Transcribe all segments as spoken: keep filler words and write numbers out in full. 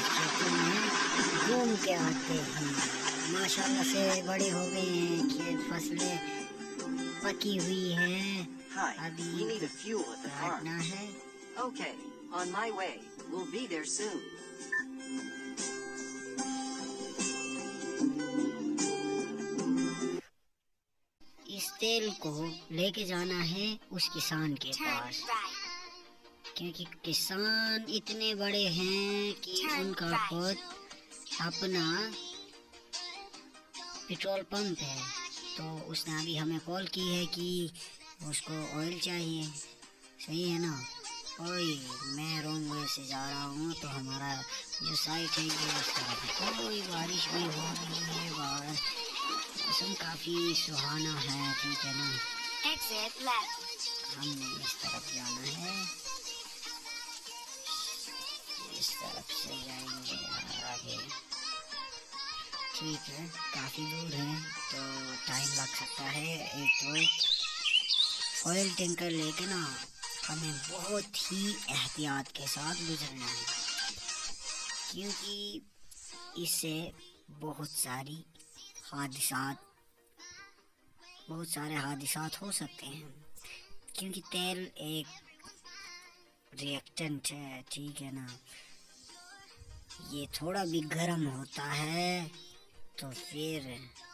खेतों में घूम के आते हैं। माशाल्लाह से बड़े हो गए हैं, खेत फसलें पकी हुई हैं। अभी काटना है। Okay, on my way. We'll be there soon. इस तेल को लेके जाना है उस किसान के पास, क्योंकि किसान इतने बड़े हैं कि उनका खुद अपना पेट्रोल पंप है। तो उसने अभी हमें कॉल की है कि उसको ऑयल चाहिए। सही है ना? ओए, मैं रॉन्ग वे से जा रहा हूँ, तो हमारा जो साइट है ये इस तरफ है। कोई बारिश भी हो रही है बाहर, मौसम काफ़ी सुहाना है। ठीक है ना? हमने इस तरफ जाना है, इस तरफ से जाएंगे आगे। ठीक है, काफ़ी दूर है तो टाइम लग सकता है। एक तो ऑयल टैंकर लेके ना हमें बहुत ही एहतियात के साथ गुजरना है, क्योंकि इससे बहुत सारी हादिसात बहुत सारे हादिसात हो सकते हैं। क्योंकि तेल एक रिएक्टेंट है। ठीक है ना? ये थोड़ा भी गर्म होता है तो फिर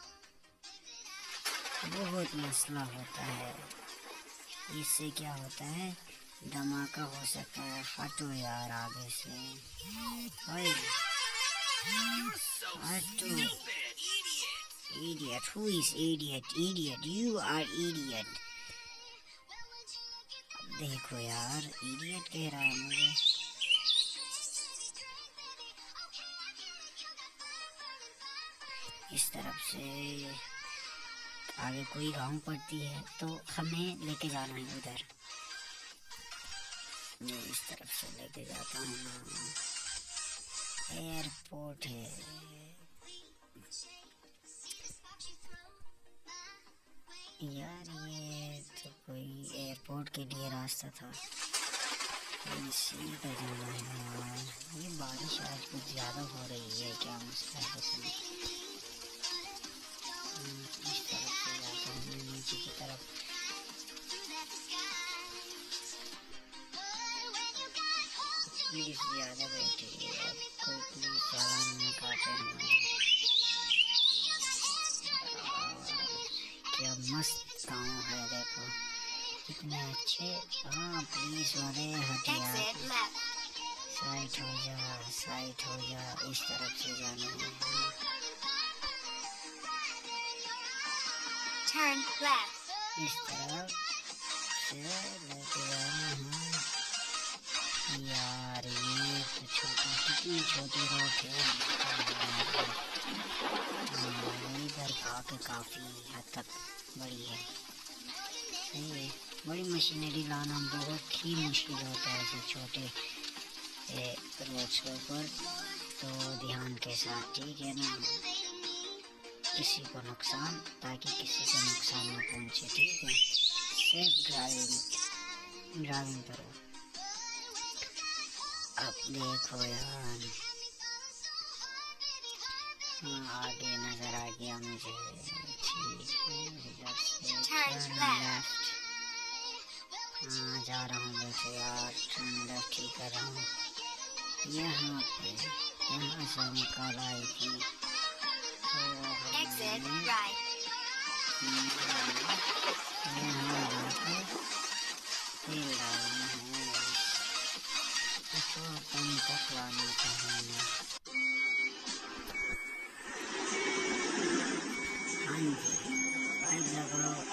बहुत मसला होता है। इससे क्या होता है, धमाका हो सकता है। हटो यार आगे से, ओए हटो। Idiot, who is idiot? Idiot, you are idiot. अब देखो यार, idiot कह रहा है मुझे। इस तरफ से आगे कोई गांव पड़ती है तो हमें लेके जाना है उधर। मैं इस तरफ से लेके जाता हूँ ना, एयरपोर्ट है। यार ये तो कोई एयरपोर्ट के लिए रास्ता था, सीधा जाना है यार। ये बारिश आज कुछ ज़्यादा हो रही है, क्या मसला है इसमें? इस तरफ से जाता हूँ मैं नीचे की तरफ। पुलिस ज़्यादा बैठी है, कोई पुलिस चालान न काटे हमारे। क्या मस्त गाँव है, देखो कितने अच्छे। हाँ, पुलिस वाले हथियार। साइड हो जा, साइड हो जा। इस तरफ से जाना है। Turn left. इस तरफ से लेके जाना है। यार ये तो छोटी, कितनी छोटी रोड है। इधर आके काफ़ी हद तक बड़ी है। सही है, बड़ी मशीनरी लाना बहुत ही मुश्किल होता है ऐसे छोटे रोड्स के ऊपर। तो ध्यान के साथ, ठीक है ना? किसी को नुकसान, ताकि किसी को नुकसान न पहुंचे। ठीक है, सेफ ड्राइविंग ड्राइविंग करो। अब देखो यार, हाँ आगे नजर आ गया मुझे। ठीक है, इधर से टर्न लेफ्ट। हाँ जा रहा हूँ, देखो यार टर्न लेफ्ट ही कर रहा हूँ। यहाँ पे यहाँ से मैं कल आई थी, Exit right. यहाँ जाके तेल डालना है, पेट्रोल पंप तक लाना चाहिए। हाँ जी, पाइप लगाओ,